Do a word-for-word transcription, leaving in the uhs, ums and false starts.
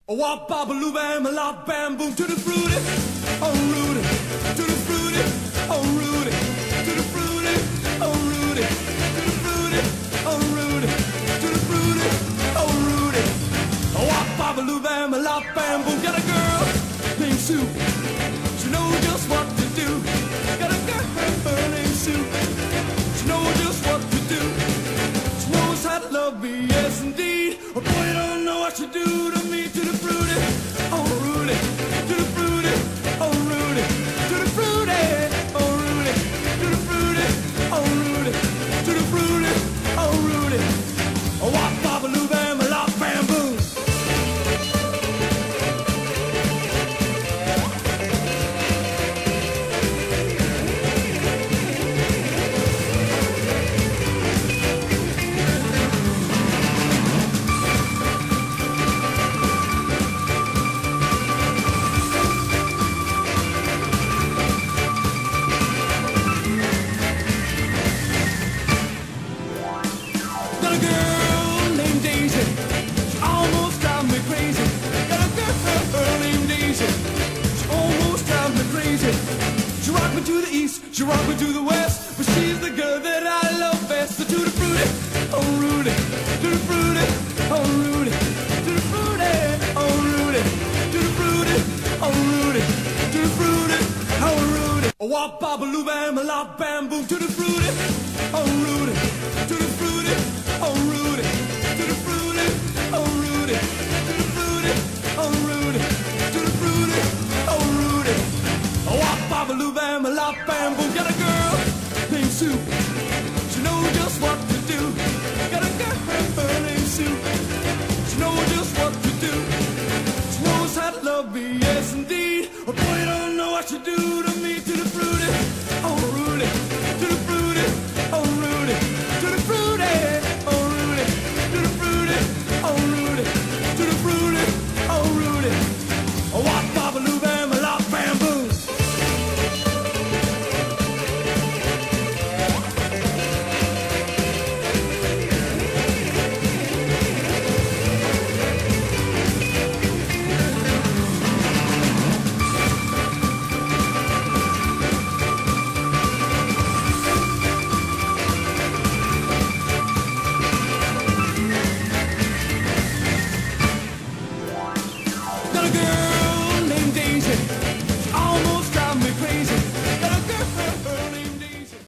Oh, wop, bop, a loo, bam, a lop, bam, boom, to the fruity, oh, Rudy, to the fruity, oh, Rudy, to the fruity, oh, Rudy, to the fruity, oh, Rudy, to the fruity, oh, Rudy. Oh, wop, bop, a loo, bam, a lop, bam, boom, got a girl named Sue. She knows just what to do. Got a girl named Sue. She knows just what to do. She knows how to love me, yes, indeed. Oh, boy, you don't know what you do to me. To the fruity, oh Rudy, to the fruity, oh Rudy, to the fruity, oh Rudy, to the fruity, oh Rudy, to the fruity, oh Rudy. Oh, wop, bop, a loo, bam, a lop, bam, boom. She rock me to the west, but she's the girl that I love best. So to the fruity, oh Rudy, to the fruity, oh Rudy, to the fruity, oh Rudy, to the fruity, oh Rudy, to the fruity, oh Rudy. Oh, wop, bop, a loo, bam, a lop, bam, boom, to the fruity, oh Rudy, to the fruity, oh Rudy, to the fruity, oh Rudy, to the fruity, oh Rudy, to the fruity, oh Rudy. Oh, wop, bop, a loo, bam, a lop, bam, boom, got a girl named Sue. She knows just what to do. Got a girl named Sue. She knows just what to do. She knows how to love me, yes indeed. Oh, boy, you don't know what you do to me. To the fruity, oh Rudy, to the